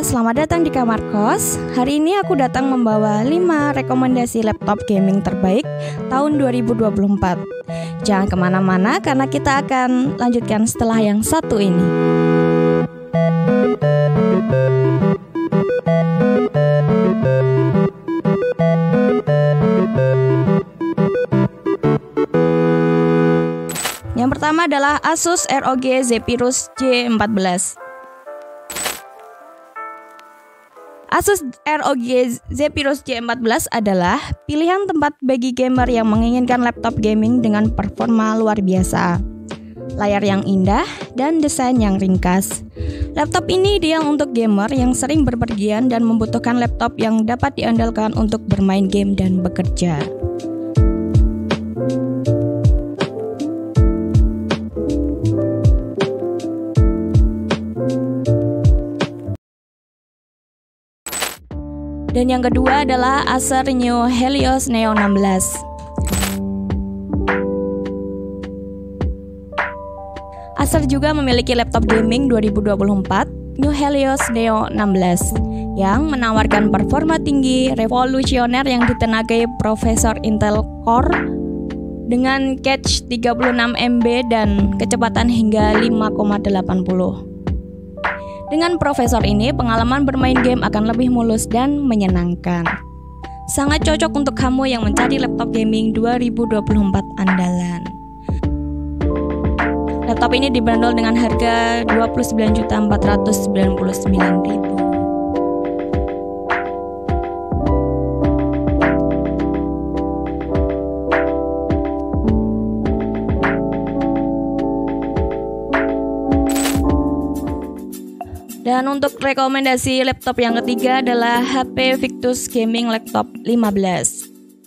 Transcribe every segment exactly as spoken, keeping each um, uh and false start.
selamat datang di Kamar Kos. Hari ini aku datang membawa lima rekomendasi laptop gaming terbaik tahun dua ribu dua puluh empat. Jangan kemana-mana karena kita akan lanjutkan setelah yang satu ini. Yang pertama adalah Asus R O G Zephyrus J empat belas. Asus R O G Zephyrus J empat belas adalah pilihan tempat bagi gamer yang menginginkan laptop gaming dengan performa luar biasa, layar yang indah, dan desain yang ringkas. Laptop ini ideal untuk gamer yang sering berpergian dan membutuhkan laptop yang dapat diandalkan untuk bermain game dan bekerja. Dan yang kedua adalah Acer Neo Helios Neo enam belas. Acer juga memiliki laptop gaming dua ribu dua puluh empat, Neo Helios Neo enam belas, yang menawarkan performa tinggi revolusioner yang ditenagai prosesor Intel Core dengan cache tiga puluh enam megabyte dan kecepatan hingga lima koma delapan puluh. Dengan prosesor ini, pengalaman bermain game akan lebih mulus dan menyenangkan. Sangat cocok untuk kamu yang mencari laptop gaming dua ribu dua puluh empat andalan. Laptop ini dibanderol dengan harga dua puluh sembilan juta empat ratus sembilan puluh sembilan ribu. Dan untuk rekomendasi laptop yang ketiga adalah H P Victus Gaming Laptop lima belas.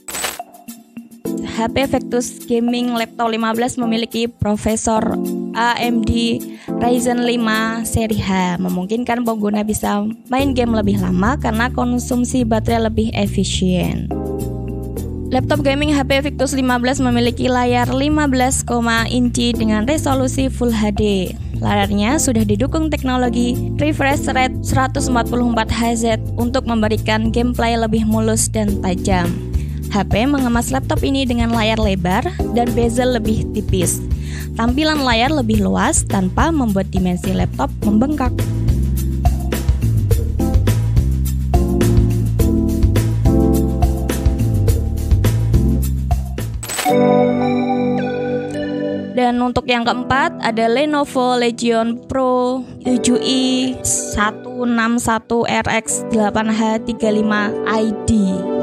H P Victus Gaming Laptop lima belas memiliki prosesor A M D Ryzen lima seri H, memungkinkan pengguna bisa main game lebih lama karena konsumsi baterai lebih efisien. Laptop gaming H P Victus lima belas memiliki layar lima belas koma inci dengan resolusi Full H D. Layarnya sudah didukung teknologi refresh rate seratus empat puluh empat Hz untuk memberikan gameplay lebih mulus dan tajam. H P mengemas laptop ini dengan layar lebar dan bezel lebih tipis. Tampilan layar lebih luas tanpa membuat dimensi laptop membengkak. Dan untuk yang keempat ada Lenovo Legion Pro tujuh i seratus enam puluh satu R X delapan H tiga puluh lima I D.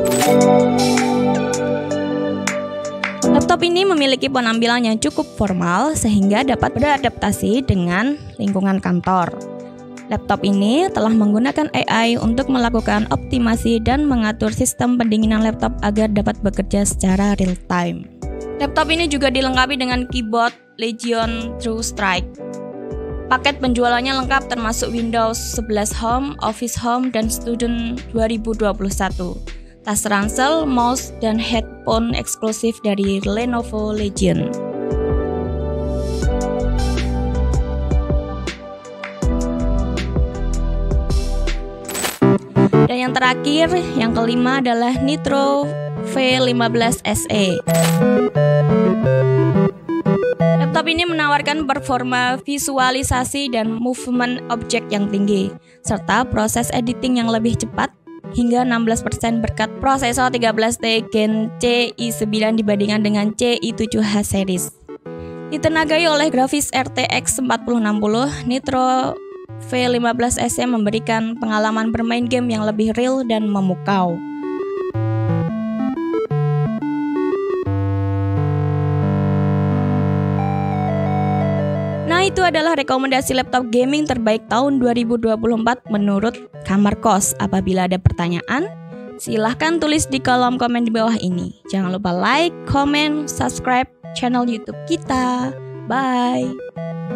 Laptop ini memiliki penampilan yang cukup formal sehingga dapat beradaptasi dengan lingkungan kantor. Laptop ini telah menggunakan A I untuk melakukan optimasi dan mengatur sistem pendinginan laptop agar dapat bekerja secara real time. Laptop ini juga dilengkapi dengan keyboard Legion True Strike. Paket penjualannya lengkap termasuk Windows sebelas Home, Office Home, dan Student dua ribu dua puluh satu. Tas ransel, mouse, dan headphone eksklusif dari Lenovo Legion. Dan yang terakhir, yang kelima adalah Nitro V lima belas S E. Laptop ini menawarkan performa visualisasi dan movement objek yang tinggi, serta proses editing yang lebih cepat hingga enam belas persen berkat prosesor tiga belas T Gen C i sembilan dibandingkan dengan C i tujuh H series. Ditenagai oleh grafis R T X empat ribu enam puluh, Nitro V lima belas S E memberikan pengalaman bermain game yang lebih real dan memukau. Nah, itu adalah rekomendasi laptop gaming terbaik tahun dua ribu dua puluh empat menurut Kamar Kos. Apabila ada pertanyaan, silahkan tulis di kolom komen di bawah ini. Jangan lupa like, comment, subscribe channel YouTube kita. Bye!